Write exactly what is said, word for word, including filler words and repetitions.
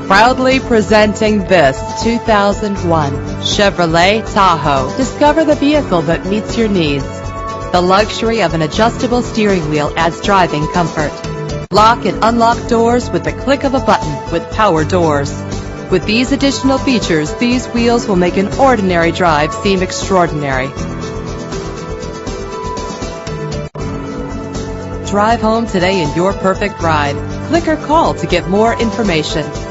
Proudly presenting this two thousand one Chevrolet Tahoe. Discover the vehicle that meets your needs. The luxury of an adjustable steering wheel adds driving comfort. Lock and unlock doors with the click of a button with power doors. With these additional features, these wheels will make an ordinary drive seem extraordinary. Drive home today in your perfect ride. Click or call to get more information.